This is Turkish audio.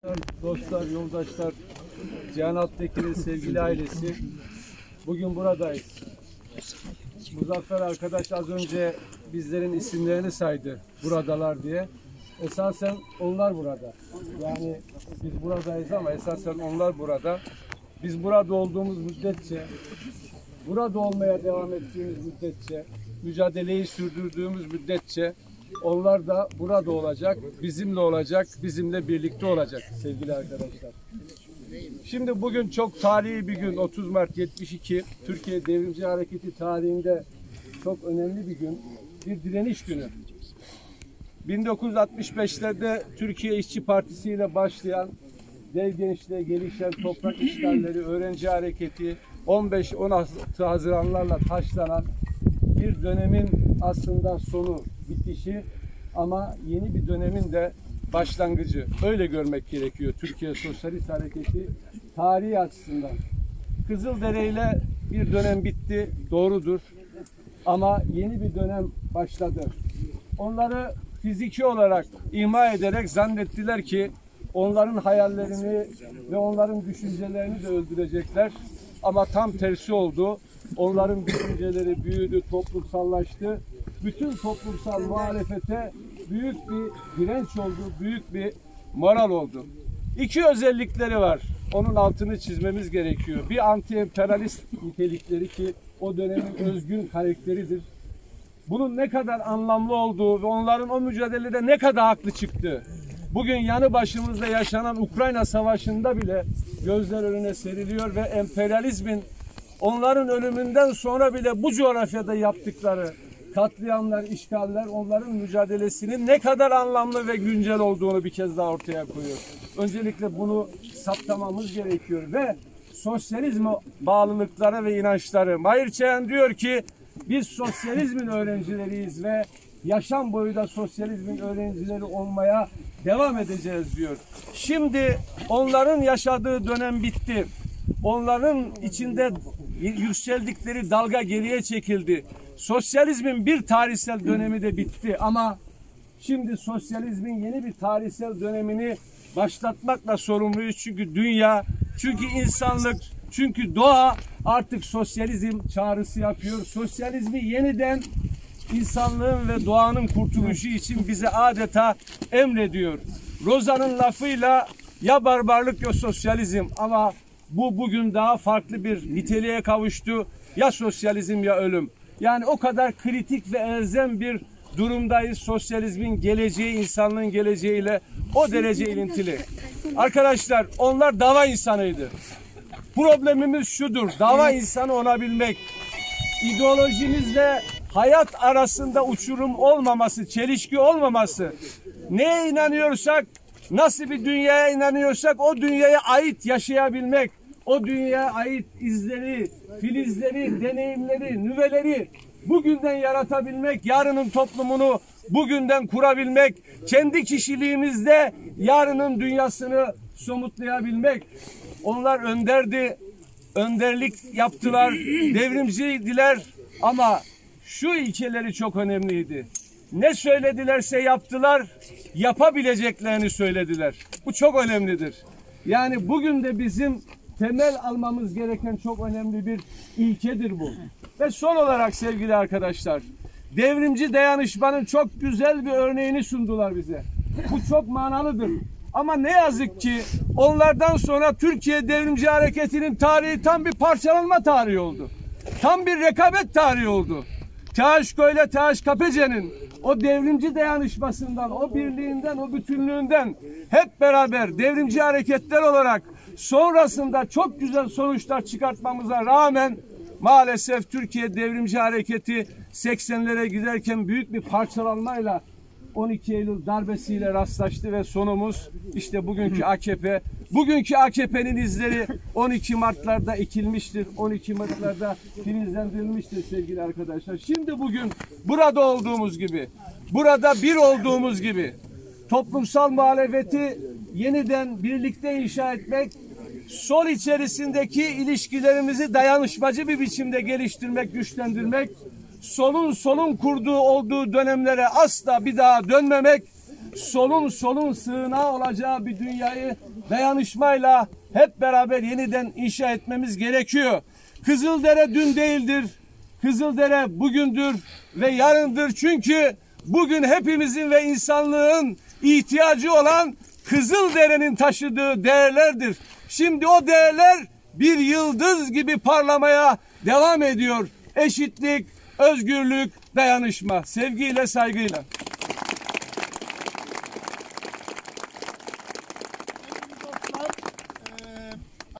Dostlar, yoldaşlar, Cihan Alptekin'in sevgili ailesi, bugün buradayız. Muzaffer arkadaş az önce bizlerin isimlerini saydı, buradalar diye. Esasen onlar burada. Yani biz buradayız ama esasen onlar burada. Biz burada olduğumuz müddetçe, burada olmaya devam ettiğimiz müddetçe, mücadeleyi sürdürdüğümüz müddetçe onlar da burada olacak, bizimle olacak, bizimle birlikte olacak sevgili arkadaşlar. Şimdi bugün çok tarihi bir gün, 30 Mart 72, Türkiye Devrimci Hareketi tarihinde çok önemli bir gün, bir direniş günü. 1965'lerde Türkiye İşçi Partisi ile başlayan dev gençliğe gelişen toprak işgalleri, öğrenci hareketi, 15-16 Haziranlarla taşlanan bir dönemin aslında sonu, bitişi ama yeni bir dönemin de başlangıcı. Öyle görmek gerekiyor Türkiye Sosyalist Hareketi tarihi açısından. Kızıldere ile bir dönem bitti, doğrudur. Ama yeni bir dönem başladı. Onları fiziki olarak imha ederek zannettiler ki onların hayallerini ve onların düşüncelerini de öldürecekler. Ama tam tersi oldu. Onların düşünceleri büyüdü, toplumsallaştı. Bütün toplumsal muhalefete büyük bir direnç oldu, büyük bir moral oldu. İki özellikleri var. Onun altını çizmemiz gerekiyor. Bir anti-emperyalist nitelikleri ki o dönemin özgün karakteridir. Bunun ne kadar anlamlı olduğu ve onların o mücadelede ne kadar haklı çıktığı, bugün yanı başımızda yaşanan Ukrayna Savaşı'nda bile gözler önüne seriliyor ve emperyalizmin onların ölümünden sonra bile bu coğrafyada yaptıkları katliamlar, işgaller onların mücadelesinin ne kadar anlamlı ve güncel olduğunu bir kez daha ortaya koyuyor. Öncelikle bunu saptamamız gerekiyor ve sosyalizme bağlılıkları ve inançları. Mahir Çeyan diyor ki biz sosyalizmin öğrencileriyiz ve yaşam boyu da sosyalizmin öğrencileri olmaya devam edeceğiz diyor. Şimdi onların yaşadığı dönem bitti. Onların içinde yükseldikleri dalga geriye çekildi. Sosyalizmin bir tarihsel dönemi de bitti ama şimdi sosyalizmin yeni bir tarihsel dönemini başlatmakla sorumluyuz. Çünkü dünya, çünkü insanlık, çünkü doğa artık sosyalizm çağrısı yapıyor. Sosyalizmi yeniden insanlığın ve doğanın kurtuluşu için bize adeta emrediyor. Roza'nın lafıyla ya barbarlık ya sosyalizm ama bu bugün daha farklı bir niteliğe kavuştu. Ya sosyalizm ya ölüm. Yani o kadar kritik ve elzem bir durumdayız. Sosyalizmin geleceği, insanlığın geleceğiyle o derece ilintili. Arkadaşlar onlar dava insanıydı. Problemimiz şudur. Dava insanı olabilmek. İdeolojimizle hayat arasında uçurum olmaması, çelişki olmaması. Neye inanıyorsak, nasıl bir dünyaya inanıyorsak o dünyaya ait yaşayabilmek. O dünyaya ait izleri, filizleri, deneyimleri, nüveleri bugünden yaratabilmek, yarının toplumunu bugünden kurabilmek, kendi kişiliğimizde yarının dünyasını somutlayabilmek. Onlar önderdi, önderlik yaptılar, devrimciydiler ama şu ilkeleri çok önemliydi. Ne söyledilerse yaptılar, yapabileceklerini söylediler. Bu çok önemlidir. Yani bugün de bizim temel almamız gereken çok önemli bir ilkedir bu. Ve son olarak sevgili arkadaşlar, devrimci dayanışmanın çok güzel bir örneğini sundular bize. Bu çok manalıdır. Ama ne yazık ki onlardan sonra Türkiye Devrimci Hareketi'nin tarihi tam bir parçalanma tarihi oldu. Tam bir rekabet tarihi oldu. THK ile THKPC'nin o devrimci dayanışmasından, o birliğinden, o bütünlüğünden hep beraber devrimci hareketler olarak sonrasında çok güzel sonuçlar çıkartmamıza rağmen maalesef Türkiye Devrimci Hareketi 80'lere giderken büyük bir parçalanmayla 12 Eylül darbesiyle rastlaştı ve sonumuz işte bugünkü AKP. Bugünkü AKP'nin izleri 12 Mart'larda ekilmiştir. 12 Mart'larda filizlendirilmiştir sevgili arkadaşlar. Şimdi bugün burada olduğumuz gibi, burada bir olduğumuz gibi toplumsal muhalefeti yeniden birlikte inşa etmek, sol içerisindeki ilişkilerimizi dayanışmacı bir biçimde geliştirmek, güçlendirmek, solun kurduğu olduğu dönemlere asla bir daha dönmemek, solun sığınağı olacağı bir dünyayı dayanışmayla hep beraber yeniden inşa etmemiz gerekiyor. Kızıldere dün değildir. Kızıldere bugündür ve yarındır. Çünkü bugün hepimizin ve insanlığın ihtiyacı olan Kızıldere'nin taşıdığı değerlerdir. Şimdi o değerler bir yıldız gibi parlamaya devam ediyor. Eşitlik, özgürlük, dayanışma. Sevgiyle, saygıyla.